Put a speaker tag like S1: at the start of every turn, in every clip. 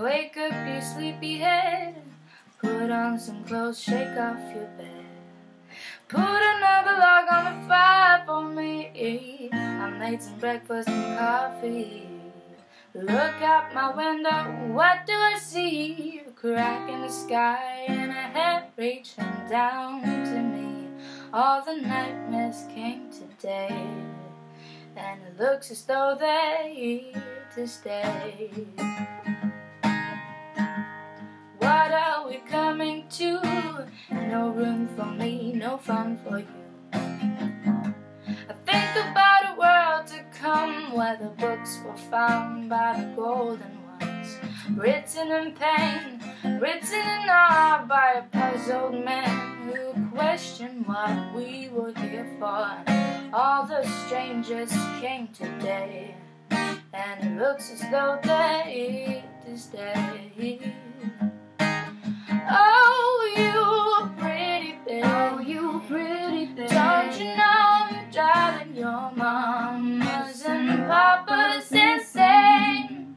S1: Wake up, you sleepy head. Put on some clothes, shake off your bed. Put another log on the fire for me. I made some breakfast and coffee. Look out my window, what do I see? A crack in the sky and a hand reaching down to me. All the nightmares came today, and it looks as though they're here to stay. What are we coming to? No room for me, no fun for you. I think about a world to come where the books were found by the golden ones, written in pain, written in art by a puzzled man who questioned what we were here for. All the strangers came today, and it looks as though they're here to stay. Oh, you pretty babe. Oh, you pretty babe. Don't you know you're driving your mamas and papas insane?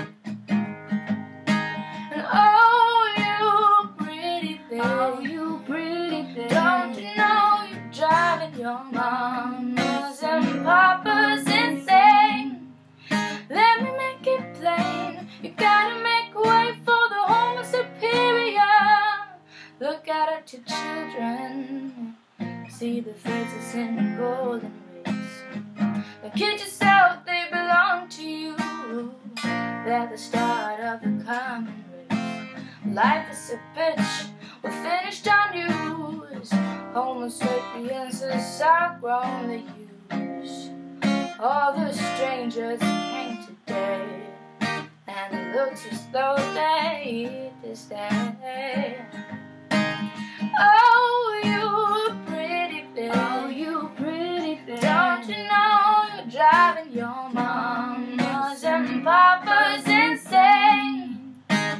S1: And oh, you pretty babe. Oh, you pretty babe. Don't you know you're driving your mamas and papas insane? Let me make it plain. You gotta make way for the Homo superior. Look out at your children, see the faces in the golden race. Don't kid yourself, they belong to you. They're the start of the common race. Life is a bitch, we're finished on use. Homo sapiens are grown to use. All the strangers came today, and it looks as though they're here to stay. Oh, you pretty babe. Oh, you pretty babe. Don't you know you're driving your mamas and papas insane?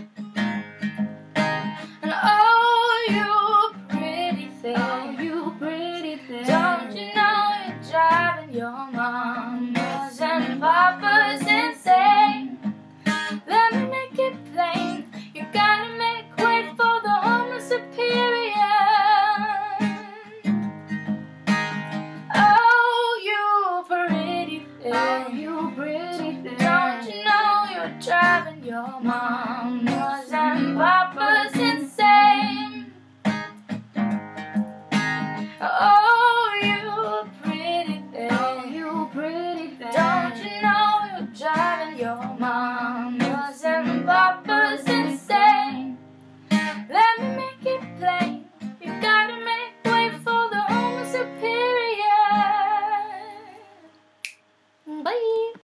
S1: And oh, you pretty babe. Oh, you pretty babe. Don't you know you're driving your mamas and papas insane? Let me make it plain. You gotta make way for the Homo superior. Oh, you pretty babe. Don't you know you're driving your mom